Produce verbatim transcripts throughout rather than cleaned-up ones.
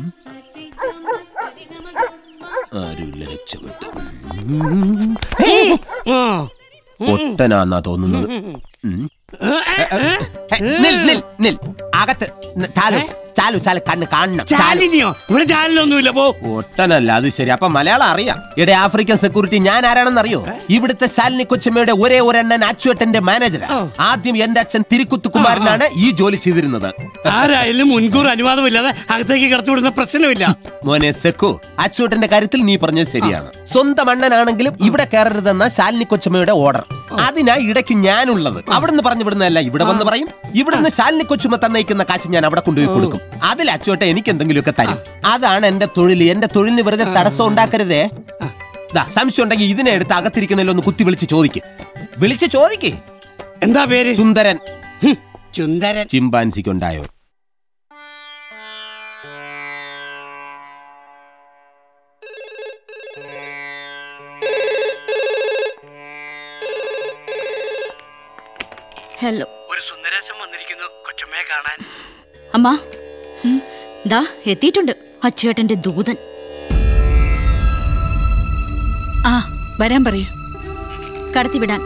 ആരുമില്ല, രക്ഷപ്പെട്ടു. ഒട്ടനാന്നാ തോന്നുന്നത്. അകത്ത് ചാലു ചാലു കണ്ണ് കാണണം. ഒട്ടനല്ല, അത് ശരി. അപ്പൊ മലയാളം അറിയാം. ഇവിടെ ആഫ്രിക്കൻ സെക്യൂരിറ്റി ഞാൻ ആരാണെന്ന് അറിയോ? ഇവിടുത്തെ ശാലിനി കൊച്ചമ്മയുടെ ഒരേ ഒരെണ്ണൻ അച്ചുവേട്ടന്റെ മാനേജറാ. ആദ്യം എന്റെ അച്ഛൻ തിരുക്കുത്ത് കുമാരനാണ് ഈ ജോലി ചെയ്തിരുന്നത്. ആരായാലും മുൻകൂർ അനുവാദമില്ലാതെ അകത്തേക്ക് കടത്തിവിടുന്ന പ്രശ്നമില്ല. മോനെ സെക്കു, അച്ചുവേട്ടന്റെ കാര്യത്തിൽ നീ പറഞ്ഞത് ശരിയാണ്. സ്വന്തം അണ്ണനാണെങ്കിലും ഇവിടെ കയറരുതെന്ന ശാലിനി കൊച്ചമ്മയുടെ ഓർഡർ. അതിനാ ഇടയ്ക്ക് ഞാനുള്ളത്. അവിടുന്ന് പറഞ്ഞു വിടുന്നതല്ല ഇവിടെ വന്ന് പറയും. ഇവിടുന്ന് ശാലിനി കൊച്ചുമ്മ തന്നയിക്കുന്ന കാശ് ഞാൻ അവിടെ കൊണ്ടുപോയി കൊടുക്കും. അതിൽ അച്ചുവേട്ട എനിക്ക് എന്തെങ്കിലുമൊക്കെ തരും. അതാണ് എന്റെ തൊഴിൽ. എന്റെ തൊഴിലിന് വെറുതെ തടസ്സം ഉണ്ടാക്കരുതേ. സംശയം ഉണ്ടെങ്കിൽ ഇതിനെ എടുത്ത് അകത്തിരിക്കണല്ലോ ഒന്ന് കുത്തി വിളിച്ച് ചോദിക്ക്. വിളിച്ച് ചോദിക്ക്. എന്താ പേര്? സുന്ദരൻ. സുന്ദരൻ ചിമ്പാൻസിക്കുണ്ടായോ? ഹലോ, ഒരു സുന്ദരേശൻ വന്നിരിക്കുന്നു കൊച്ചമ്മയെ കാണാൻ. അമ്മ ദാ എത്തിയിട്ടുണ്ട് അച്ചുവേട്ടന്റെ ദൂതൻ. ആ വരാൻ പറയൂ. കടത്തിവിടാൻ.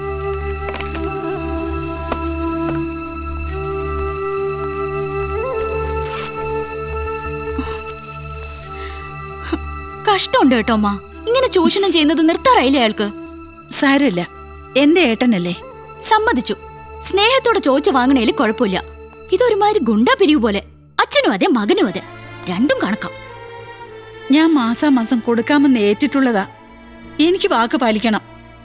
കഷ്ടമുണ്ട് കേട്ടോ അമ്മ, ഇങ്ങനെ ചൂഷണം ചെയ്യുന്നത് നിർത്താറായില്ലേ അയാൾക്ക്? സാരമില്ല, എന്റെ ഏട്ടനല്ലേ. സമ്മതിച്ചു. സ്നേഹത്തോടെ ചോദിച്ചു വാങ്ങണേല് കുഴപ്പമില്ല. ഇതൊരുമാതിരി ഗുണ്ടാ പിരിവ് പോലെ. അച്ഛനും അതെ മകനും അതെ, രണ്ടും കണക്കാം. ഞാൻ മാസാമാസം കൊടുക്കാമെന്ന് ഏറ്റിട്ടുള്ളതാ. എനിക്ക് വാക്ക് പാലിക്കണം.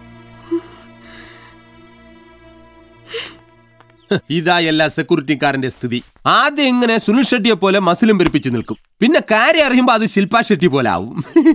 ഇതാ എല്ലാ സെക്യൂരിറ്റിക്കാരന്റെ സ്ഥിതി. ആദ്യം ഇങ്ങനെ സുനിൽ ഷെട്ടിയെ പോലെ മസിലും പെരുപ്പിച്ച് നിൽക്കും. പിന്നെ കാര്യം അറിയുമ്പോ അത് ശില്പാ ഷെട്ടി പോലെ ആവും.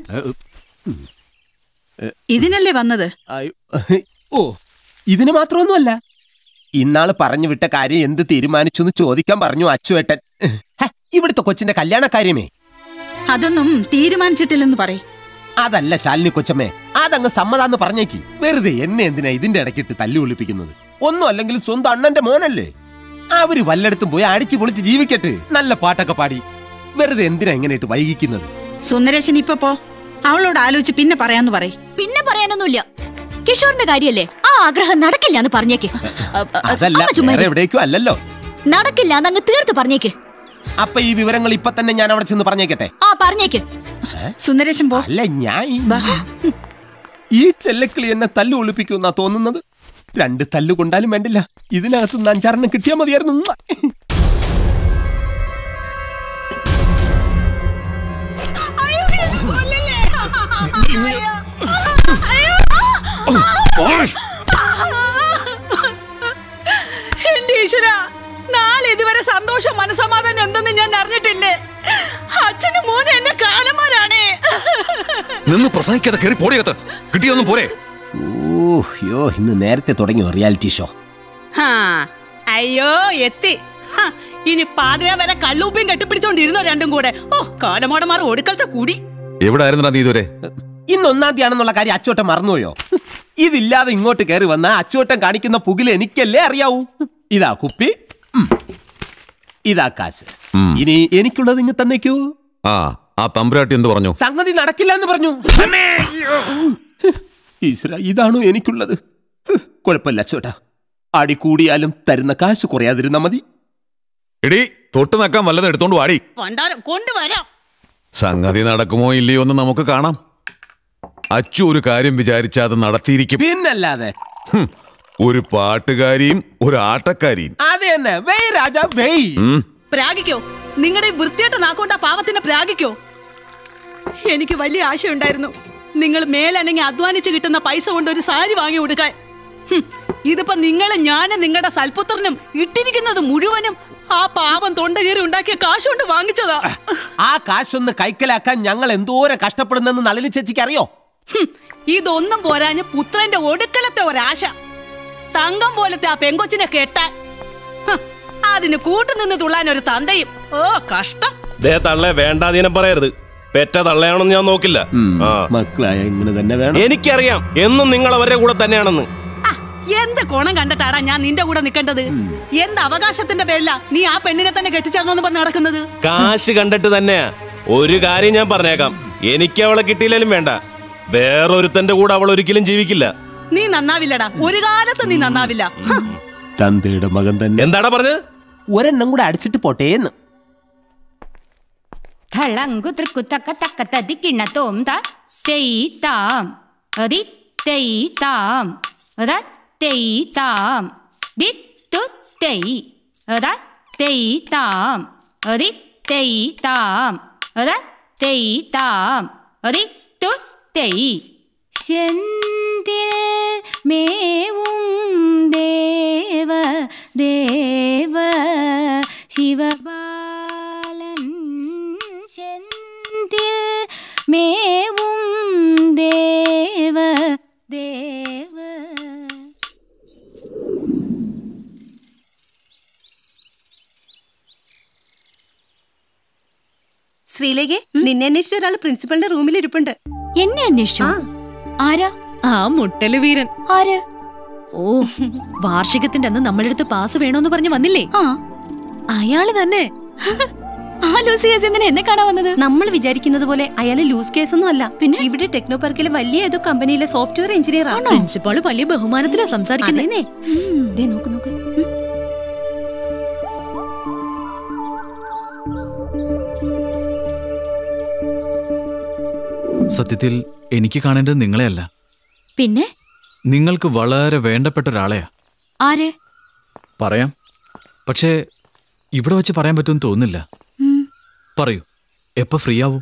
ഇതിനല്ലേ വന്നത്? ഓ, ഇതിന് മാത്രമൊന്നുമല്ല. ഇന്നാള് പറഞ്ഞു വിട്ട കാര്യം എന്ത് തീരുമാനിച്ചു ചോദിക്കാൻ പറഞ്ഞു അച്ചുവേട്ടൻ. ഇവിടുത്തെ കൊച്ചിന്റെ കല്യാണ കാര്യമേ. അതൊന്നും തീരുമാനിച്ചിട്ടില്ലെന്ന് പറയും. അതല്ല ശാലിനി കൊച്ചമ്മേ, അതങ്ങ് സമ്മതാന്ന് പറഞ്ഞേക്ക്. വെറുതെ എന്നെ എന്തിനാ ഇതിന്റെ ഇടയ്ക്കിട്ട് തല്ലി ഒളിപ്പിക്കുന്നത്? ഒന്നും അല്ലെങ്കിൽ സ്വന്തം അണ്ണന്റെ മോനല്ലേ. അവര് വല്ലയിടത്തും പോയി അടിച്ചു പൊളിച്ച് ജീവിക്കട്ടെ, നല്ല പാട്ടൊക്കെ പാടി. വെറുതെ എന്തിനാ എങ്ങനെയിട്ട് വൈകിക്കുന്നത്? സുന്ദരേശൻ ഇപ്പൊ പോ, അവളോട് ആലോചിച്ച് പിന്നെ പറയാന്ന് പറയും. പിന്നെ പറയാനൊന്നുമില്ല. കിഷോറിന്റെ കാര്യല്ലേ, ആ ആഗ്രഹം നടക്കില്ല എന്ന് പറഞ്ഞേക്ക്. എവിടേക്കും അല്ലല്ലോ, നടക്കില്ല എന്നങ്ങ് തീർത്ത് പറഞ്ഞേക്ക്. അപ്പൊ ഈ വിവരങ്ങൾ ഇപ്പൊ തന്നെ ഞാൻ അവിടെ ചെന്ന് പറഞ്ഞേക്കട്ടെ? ആ പറഞ്ഞേക്ക്. സുന്ദരേശൻ പോ. അല്ല, ഞാൻ ഈ ചെല്ലക്കിളി എന്നെ തല്ലു ഒളിപ്പിക്കുന്നാ തോന്നുന്നത്. രണ്ട് തല്ലു കൊണ്ടാലും വേണ്ടില്ല, ഇതിനകത്ത് അഞ്ചാറെണ്ണം കിട്ടിയാൽ മതിയായിരുന്നു. എന്റെ ഈശ്വര, നാളെ ഇതുവരെ സന്തോഷം മനസമാധാനം എന്തെന്ന് ഞാൻ അറിഞ്ഞിട്ടില്ലേ. അച്ഛനും മോനും എന്നെ കാലന്മാരാണേ. നിന്ന് പ്രസംഗിക്കാതെ കയറി പോടിയകത്ത്. കിട്ടിയൊന്നും പോരെ? ഓഹ്യോ, ഇന്ന് നേരത്തെ തുടങ്ങിയോ റിയാലിറ്റി ഷോ? അയ്യോ എത്തി. ഇനി പാതിര വരെ കള്ളൂപ്പിയും കെട്ടിപ്പിടിച്ചോണ്ടിരുന്നോ രണ്ടും കൂടെ? ഓ, കാലമോടന്മാർ ഒടുക്കലത്തെ കൂടി. എവിടെ ആയിരുന്നു നീ ഇതുവരെ? ഇന്ന് ഒന്നാം തീയതി ആണെന്നുള്ള കാര്യം അച്ചോട്ടൻ മറന്നുപോയോ? ഇതില്ലാതെ ഇങ്ങോട്ട് കയറി വന്ന അച്ചോട്ടൻ കാണിക്കുന്ന പുകില് എനിക്കല്ലേ അറിയാവൂ. ഇതാ കുപ്പി, ഇതാ കാശ്. ഇനി എനിക്കുള്ളത് ഇങ്ങ് തന്നേക്കൂ. ആ ആ തമ്പുരാട്ടി എന്ത് പറഞ്ഞു? സംഗതി നടക്കില്ല എന്ന് പറഞ്ഞു. ഈശ്വര, ഇതാണോ എനിക്കുള്ളത്? കുഴപ്പമില്ല അച്ചോട്ടാ, അടി കൂടിയാലും തരുന്ന കാശ് കുറയാതിരുന്നാ മതി. എടി, തൊട്ട് നക്കാൻ വല്ലതും എടുത്തോണ്ട് വാടി. കൊണ്ടുവരാം. സംഗതി നടക്കുമോ ഇല്ലയോ എന്ന് നമുക്ക് കാണാം. അച്ചു ഒരു കാര്യം വിചാരിച്ചാ അത് നടത്തിയിരിക്കും. പിന്നല്ലാതെ. ഒരു പാട്ടുകാരിയും ഒരു ആട്ടക്കാരിയും. അതെ തന്നെ. വെയ് രാജാ വെയ്. പ്രാഗിക്കോ, നിങ്ങളുടെ വൃത്തിയായിട്ട് നാക്കോണ്ട പാവത്തിനെ പ്രാഗിക്കോ. എനിക്ക് വലിയ ആശയുണ്ടായിരുന്നു നിങ്ങൾ മേലനങ്ങി അധ്വാനിച്ച് കിട്ടുന്ന പൈസ കൊണ്ട് ഒരു സാരി വാങ്ങി കൊടുക്കാൻ. ഇതിപ്പോ നിങ്ങളെ ഞാനും നിങ്ങളുടെ സൽപുത്രനും ഇട്ടിരിക്കുന്നത് മുഴുവനും ആ പാവം തൊണ്ടകീറി ഉണ്ടാക്കിയ കാശ് കൊണ്ട് വാങ്ങിച്ചതാ. ആ കാശൊന്ന് കൈക്കലാക്കാൻ ഞങ്ങൾ എന്തോരം കഷ്ടപ്പെടുന്നെന്ന് നളിനി ചേച്ചിക്ക് അറിയോ? ഇതൊന്നും പോരാഞ്ഞ് പുത്രന്റെ ഒടുക്കലത്തെ ഒരാശ. തങ്കം പോലത്തെ ആ പെങ്കൊച്ചിനെ കെട്ടാൻ അതിന് കൂട്ടുനിന്ന് തുള്ളാൻ ഒരു തന്തയും. ഓ കഷ്ടം. തള്ളേ വേണ്ടാതീനം പറയരുത്. പെറ്റ തള്ളയാണെന്ന് ഞാൻ നോക്കില്ല. മക്കളായ ഇങ്ങനെ തന്നെ വേണം. എനിക്കറിയാം എന്നും നിങ്ങൾ അവരുടെ കൂടെ തന്നെയാണെന്ന്. എന്ത് കോണം കണ്ടിട്ടാടാ ഞാൻ നിന്റെ കൂടെ നിൽക്കേണ്ടത്? എന്ത് അവകാശത്തിന്റെ പേരില നീ ആ പെണ്ണിനെ തന്നെ കെട്ടിച്ചേർന്നോന്ന് പറഞ്ഞ് നടക്കുന്നത്? കാശ് കണ്ടിട്ട് തന്നെയാ. ഒരു കാര്യം ഞാൻ പറഞ്ഞേക്കാം, എനിക്ക് അവളെ കിട്ടിയില്ലേലും വേണ്ട, വേറൊരുത്തന്റെ കൂടെ അവൾ ഒരിക്കലും ജീവിക്കില്ല. നീ നന്നാവില്ലടാ, ഒരു കാലത്ത് നീ നന്നാവില്ല. തന്തയുടെ മകൻ തന്നെ. എന്താടാ പറഞ്ഞത്? ഒരെണ്ണം കൂടെ അടിച്ചിട്ട് പോട്ടേന്ന്. ഥളങ്കു തൃക്കു തക്ക തക്ക തതിക്കിണ്ണ തോം ത തെയ് താം അതി തെയ് താം അത തെയ് താം ദി തു തെയ് അത തെയ് താം അതി തെയ് താം അത തെയ് താം അതി തു തെയ് ശന്തിൽ മേവും ദേവ ദേവ ശിവബാലൻ ശന്തിൽ മേവും ദേവ ദേവ. ശ്രീലേഖെ, നിന്നെ അന്വേഷിച്ച ഒരാൾ പ്രിൻസിപ്പളിന്റെ റൂമിൽ ഇരിപ്പുണ്ട്. എന്നെ അന്വേഷിച്ചോ? ആരാ? ആ മുട്ടല് വീരൻ. ആര്? ഓ, വാർഷികത്തിന്റെ അന്ന് നമ്മളുടെ അടുത്ത് പാസ് വേണോന്ന് പറഞ്ഞു വന്നില്ലേ? ആ, അയാള് തന്നെ. ആ ലൂസി കേസ് എന്തിനാ എന്നെ കാണാൻ വന്നത്? നമ്മൾ വിചാരിക്കുന്നത് പോലെ അയാള് ലൂസ് കേസ് ഒന്നും അല്ല. പിന്നെ ഇവിടെ ടെക്നോ പാർക്കിലെ വലിയ ഏതോ കമ്പനിയിലെ സോഫ്റ്റ്വെയർ എഞ്ചിനീയർ ആണ്. പ്രിൻസിപ്പാള് വലിയ ബഹുമാനത്തിലാ സംസാരിക്കുന്നേ. നോക്ക് നോക്ക്. സത്യത്തിൽ എനിക്ക് കാണേണ്ടത് നിങ്ങളെയല്ല, പിന്നെ നിങ്ങൾക്ക് വളരെ വേണ്ടപ്പെട്ട ഒരാളെയാ. ആരെ? പറയാം, പക്ഷേ ഇവിടെ വെച്ച് പറയാൻ പറ്റുമെന്ന് തോന്നുന്നില്ല. പറയൂ, എപ്പോ ഫ്രീ ആവും?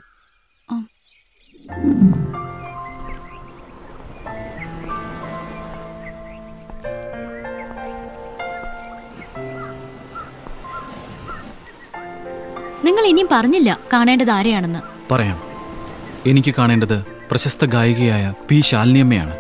നിങ്ങൾ ഇനിയും പറഞ്ഞില്ല കാണേണ്ടത് ആരെയാണെന്ന്. പറയാം, എനിക്ക് കാണേണ്ടത് പ്രശസ്ത ഗായികയായ പി ശാലിനിയമ്മയാണ്.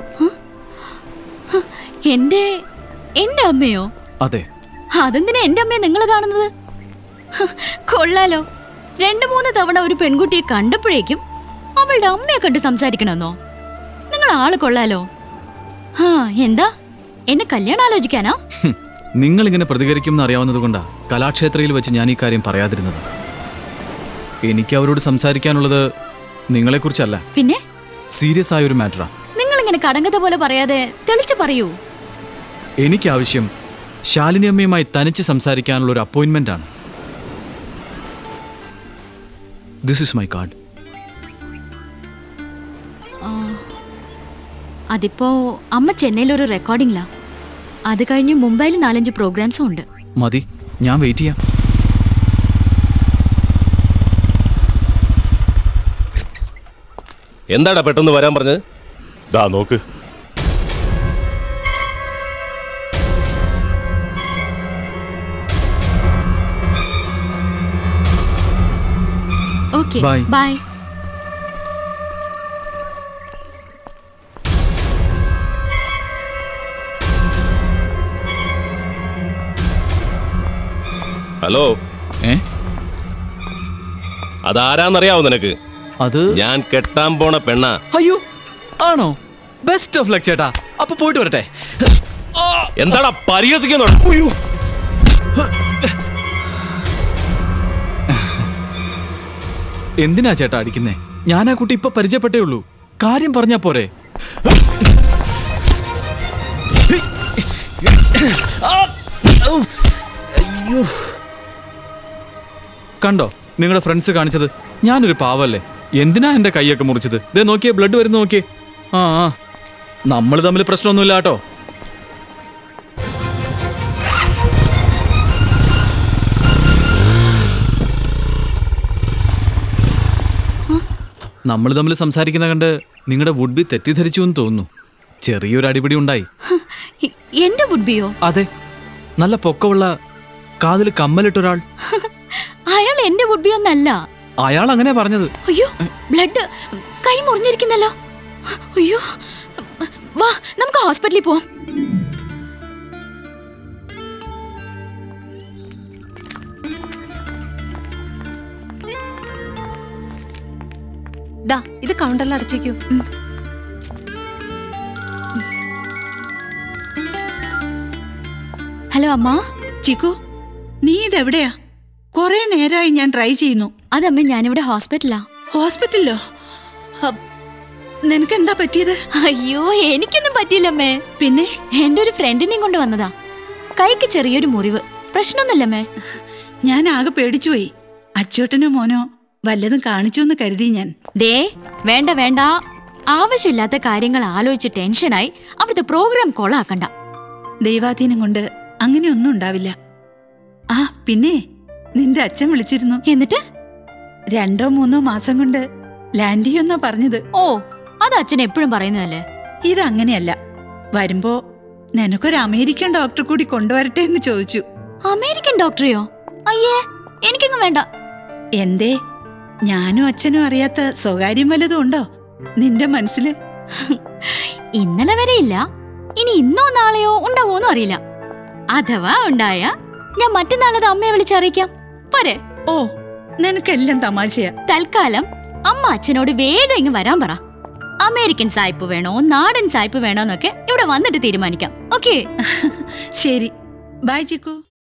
എന്റെ എന്റെ അമ്മയോ? അതെ. അതെന്തിനാ എന്റെ അമ്മയെ നിങ്ങൾ കാണുന്നത്? കൊള്ളാലോ, രണ്ടു മൂന്ന് തവണ ഒരു പെൺകുട്ടിയെ കണ്ടപ്പോഴേക്കും അവളുടെ അമ്മയെ കണ്ട് സംസാരിക്കണമെന്നോ? നിങ്ങൾ ആള് കൊള്ളാലോ. ആ, എന്താ എന്നെ കല്യാണം ആലോചിക്കാനാ? നിങ്ങൾ ഇങ്ങനെ പ്രതികരിക്കുമെന്ന് അറിയാവുന്നതുകൊണ്ടാ കലാക്ഷേത്രയിൽ വെച്ച് ഞാൻ ഈ കാര്യം പറയാതിരുന്നത്. എനിക്ക് അവരോട് സംസാരിക്കാനുള്ളത് നിങ്ങളെക്കുറിച്ചല്ല, പിന്നെ സീരിയസ് ആയ ഒരു മാറ്ററാ. നിങ്ങൾ ഇങ്ങനെ കടങ്കഥ പോലെ പറയാതെ തെളിച്ചു പറയൂ. എനിക്ക് ആവശ്യം ശാലിനി അമ്മയുമായി തനിച്ച് സംസാരിക്കാനുള്ള ഒരു അപ്പോയിന്റ്മെന്റ് ആണ്. This is my card. അതിപ്പോ അമ്മ ചെന്നൈയിൽ ഒരു റെക്കോർഡിംഗിലാ. അത് കഴിഞ്ഞ് മുംബൈയിൽ നാലഞ്ച് പ്രോഗ്രാംസും ഉണ്ട്. മതി, ഞാൻ വെയിറ്റ് ചെയ്യാം. എന്താടാ പെട്ടെന്ന് വരാൻ പറഞ്ഞത്? ദാ നോക്ക്. Okay, by. ബൈ. ഹലോ, ഏ അതാരാന്നറിയാവോ നിനക്ക്? അത് ഞാൻ കെട്ടാൻ പോണ പെണ്ണ. അയ്യോ, ആണോ? ബെസ്റ്റ് ഓഫ് ലക്ക് ചേട്ടാ. അപ്പൊ പോയിട്ട് വരട്ടെ. എന്താടാ പരിഹസിക്കുന്നു? എന്തിനാ ചേട്ടാ അടിക്കുന്നേ? ഞാൻ ആ കുട്ടി ഇപ്പൊ പരിചയപ്പെട്ടേ ഉള്ളൂ. കാര്യം പറഞ്ഞാ പോരെ? കണ്ടോ നിങ്ങളുടെ ഫ്രണ്ട്സ് കാണിച്ചത്? ഞാനൊരു പാവല്ലേ, എന്തിനാ എന്റെ കൈയൊക്കെ മുറിച്ചത്? ദേ നോക്കിയേ, ബ്ലഡ് വരുന്നു നോക്കിയേ. ആ ആ നമ്മൾ തമ്മിൽ പ്രശ്നമൊന്നുമില്ല കേട്ടോ. നമ്മൾ തമ്മിൽ സംസാരിക്കുന്ന കണ്ട് നിങ്ങളുടെ വുഡ് ബി തെറ്റിദ്ധരിച്ചു എന്ന് തോന്നുന്നു. ചെറിയൊരു അടിപിടി ഉണ്ടായി. എന്റെ വുഡ് ബിയോ? അതെ, നല്ല പൊക്കമുള്ള കാതിൽ കമ്മലിട്ടൊരാൾ. അയാൾ എന്റെ വുഡ് ബി ഒന്നല്ല. അയാൾ അങ്ങനെ പറഞ്ഞത്. അയ്യോ, ബ്ലഡ് കൈ മുറിഞ്ഞിരിക്കുന്നല്ലോ. അയ്യോ, വാ നമുക്ക് ഹോസ്പിറ്റലിൽ പോവാം. ദാ ഇത് കൗണ്ടറിൽ അടച്ചേക്കൂ. ഹലോ അമ്മ. ചിക്കു, നീ ഇതെവിടെയാ? കൊറേ നേരമായി ഞാൻ ട്രൈ ചെയ്യുന്നു. അതമ്മ ഞാനിവിടെ ഹോസ്പിറ്റലാ. ഹോസ്പിറ്റലിലോ? നിനക്ക് എന്താ പറ്റിയത്? അയ്യോ എനിക്കൊന്നും പറ്റിയില്ലമ്മേ. പിന്നെ എന്റെ ഒരു ഫ്രണ്ടിനെയും കൊണ്ട് വന്നതാ. കൈക്ക് ചെറിയൊരു മുറിവ്. പ്രശ്നമൊന്നുമില്ലമ്മേ. ഞാൻ ആകെ പേടിച്ചുപോയി. അച്ചോട്ടനോ മോനോ വല്ലതും കാണിച്ചു എന്ന് കരുതി ഞാൻ. ദേ വേണ്ട വേണ്ട, ആവശ്യമില്ലാത്ത കാര്യങ്ങൾ ആലോചിച്ച് ടെൻഷനായി അവിടുത്തെ പ്രോഗ്രാം കൊളാക്കണ്ട. ദൈവാധീനം കൊണ്ട് അങ്ങനെയൊന്നും ഉണ്ടാവില്ല. ആ പിന്നെ നിന്റെ അച്ഛൻ വിളിച്ചിരുന്നു. എന്നിട്ട് രണ്ടോ മൂന്നോ മാസം കൊണ്ട് ലാൻഡ് ചെയ്യുമെന്നാ പറഞ്ഞത്. ഓ, അത് അച്ഛൻ എപ്പോഴും പറയുന്നതല്ലേ. ഇതങ്ങനെയല്ല. വരുമ്പോ നിനക്കൊരു അമേരിക്കൻ ഡോക്ടർ കൂടി കൊണ്ടുവരട്ടെ എന്ന് ചോദിച്ചു. അമേരിക്കൻ ഡോക്ടറെയോ? അയ്യേ, എനിക്കൊന്നും വേണ്ട. എന്തേ, ഞാനും അച്ഛനും അറിയാത്ത സ്വകാര്യം വല്ലതും ഉണ്ടോ നിന്റെ മനസ്സില്? ഇന്നലെ വരെ ഇല്ല. ഇനി ഇന്നോ നാളെയോ ഉണ്ടാവോന്നും അറിയില്ല. അഥവാ ഉണ്ടായ ഞാൻ മറ്റന്നാളത് അമ്മയെ വിളിച്ചറിയിക്കാം. പോരെ? ഓ, നിനക്കെല്ലാം തമാശയാ. തൽക്കാലം അമ്മ അച്ഛനോട് വേഗം ഇങ്ങ് വരാൻ പറ. അമേരിക്കൻ സായിപ്പ് വേണോ നാടൻ സായിപ്പ് വേണോന്നൊക്കെ ഇവിടെ വന്നിട്ട് തീരുമാനിക്കാം. ഓക്കേ? ശരി, ബൈ ചിക്കു.